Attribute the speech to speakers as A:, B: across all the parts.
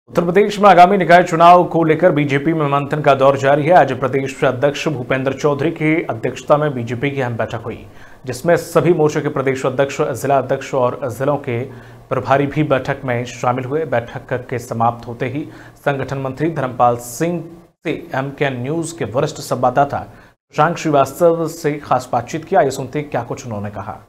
A: उत्तर प्रदेश में आगामी निकाय चुनाव को लेकर बीजेपी में मंथन का दौर जारी है। आज प्रदेश अध्यक्ष भूपेंद्र चौधरी की अध्यक्षता में बीजेपी की अहम बैठक हुई, जिसमें सभी मोर्चों के प्रदेश अध्यक्ष, जिला अध्यक्ष और जिलों के प्रभारी भी बैठक में शामिल हुए। बैठक के समाप्त होते ही संगठन मंत्री धर्मपाल सिंह से एमकेएन न्यूज के वरिष्ठ संवाददाता शशांक श्रीवास्तव से खास बातचीत किया। ये सुनते क्या कुछ उन्होंने कहा।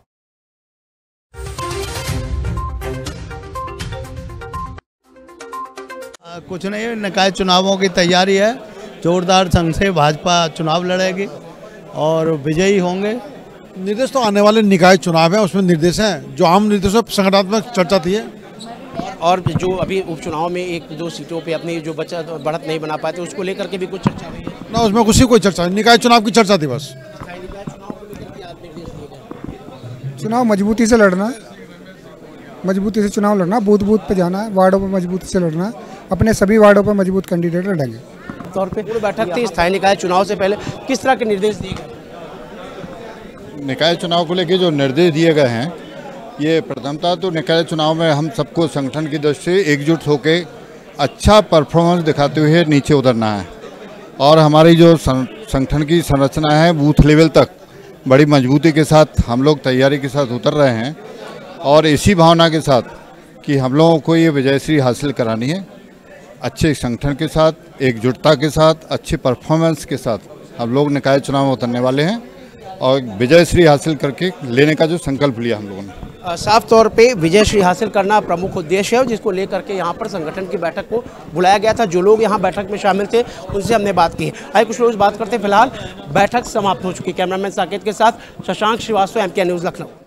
B: कुछ नहीं, निकाय चुनावों की तैयारी है। जोरदार संघ से भाजपा चुनाव लड़ेगी और विजयी होंगे।
C: निर्देश तो आने वाले निकाय चुनाव है, उसमें निर्देश हैं जो आम निर्देशों पर संगठनात्मक चर्चा थी है।
D: और जो अभी उपचुनाव में एक दो सीटों पे अपनी जो बढ़त नहीं बना पाते, उसको लेकर के भी कुछ चर्चा हुई है
C: ना। उसमें कुछ कोई चर्चा नहीं, निकाय चुनाव की चर्चा थी बस।
E: चुनाव मजबूती से लड़ना है, मजबूती से चुनाव लड़ना, बूथ बूथ पे जाना है, वार्डों पर मजबूती से लड़ना है, अपने सभी वार्डों पर मजबूत कैंडिडेट लड़ेंगे।
D: तौर पे बैठक थी स्थायी निकाय चुनाव से पहले, किस तरह के निर्देश दिए गए?
F: निकाय चुनाव को लेकर जो निर्देश दिए गए हैं, ये प्रथमतः तो निकाय चुनाव में हम सबको संगठन की दृष्टि से एकजुट होकर अच्छा परफॉर्मेंस दिखाते हुए नीचे उतरना है और हमारी जो संगठन की संरचना है बूथ लेवल तक बड़ी मजबूती के साथ हम लोग तैयारी के साथ उतर रहे हैं और इसी भावना के साथ कि हम लोगों को ये विजयश्री हासिल करानी है। अच्छे संगठन के साथ, एकजुटता के साथ, अच्छे परफॉर्मेंस के साथ हम लोग निकाय चुनाव में उतरने वाले हैं और विजयश्री हासिल करके लेने का जो संकल्प लिया हम लोगों ने।
D: साफ तौर पे विजयश्री हासिल करना प्रमुख उद्देश्य है, जिसको लेकर के यहाँ पर संगठन की बैठक को बुलाया गया था। जो लोग यहाँ बैठक में शामिल थे उनसे हमने बात की। आइए कुछ लोग बात करते। फिलहाल बैठक समाप्त हो चुकी। कैमरामैन साकेत के साथ शशांक श्रीवास्तव, एमकेएन न्यूज़, लखनऊ।